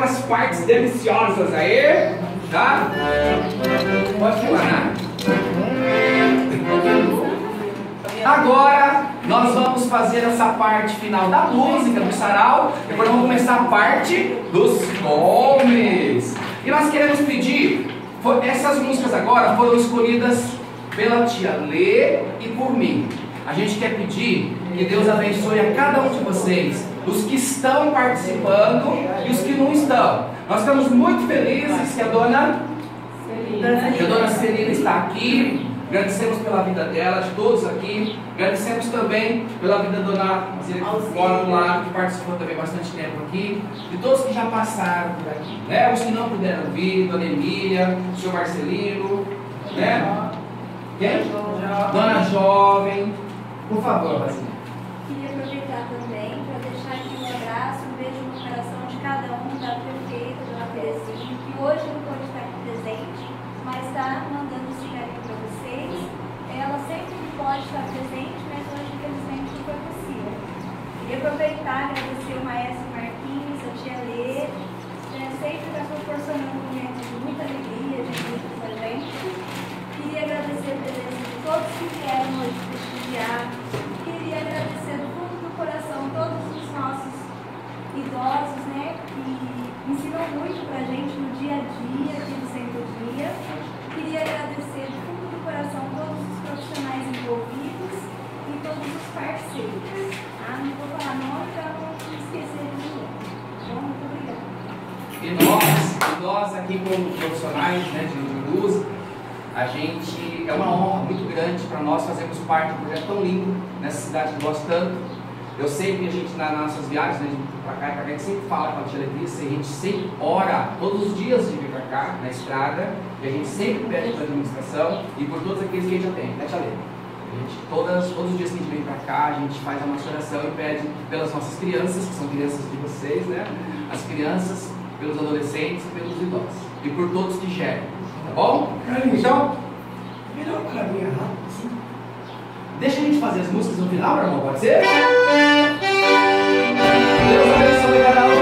aquelas partes deliciosas aí, tá? Pode falar, né? Agora nós vamos fazer essa parte final da música, do sarau. Depois vamos começar a parte dos nomes. E nós queremos pedir, essas músicas agora foram escolhidas pela tia Lê e por mim. A gente quer pedir que Deus abençoe a cada um de vocês, os que estão participando e os que não estão. Nós estamos muito felizes que a dona Celina está aqui. Agradecemos pela vida dela, de todos aqui. Agradecemos também pela vida da dona Alzira, que participou também bastante tempo aqui. De todos que já passaram por aqui, né? Os que não puderam vir, dona Emília, o senhor Marcelino, né? Quem? Dona Jovem. Por favor, Vazinha. Queria aproveitar também para deixar aqui um abraço, um beijo no coração de cada um, da prefeita, dona Terezinha, que hoje não pode estar aqui presente, mas está mandando esse carinho para vocês. Ela sempre pode estar presente, mas hoje infelizmente não foi possível. Queria aproveitar e agradecer o maestro Marquinhos, a tia Lê, sempre está proporcionando um momento de muita alegria, de muito pra gente. Queria agradecer a presença de todos que vieram hoje prestigiar. Queria agradecer do fundo do coração todos os nossos idosos, né, que ensinam muito pra gente no dia a dia, aqui no Centro Dia. Queria agradecer do fundo do coração todos os profissionais envolvidos e todos os parceiros. Não vou falar nome para não esquecer de ninguém. Então, muito obrigada. E nós aqui como profissionais, né, de luz, a gente, é uma honra muito grande para nós fazermos parte de um projeto tão lindo nessa cidade que gosto tanto. Eu sei que a gente, nas nossas viagens, né, de para cá e para cá, a gente sempre fala com a tia Letícia, a gente sempre ora todos os dias de vir para cá, na estrada, e a gente sempre pede para a administração e por todos aqueles que a gente atende, né, tia Lê? Todos os dias que a gente vem para cá, a gente faz a nossa oração e pede pelas nossas crianças, que são crianças de vocês, né? As crianças, pelos adolescentes e pelos idosos. E por todos que geram, tá bom? Então, Melhor para mim, rápido, assim. deixa a gente fazer as músicas no final, meu irmão, pode ser? Deus abençoe cada um.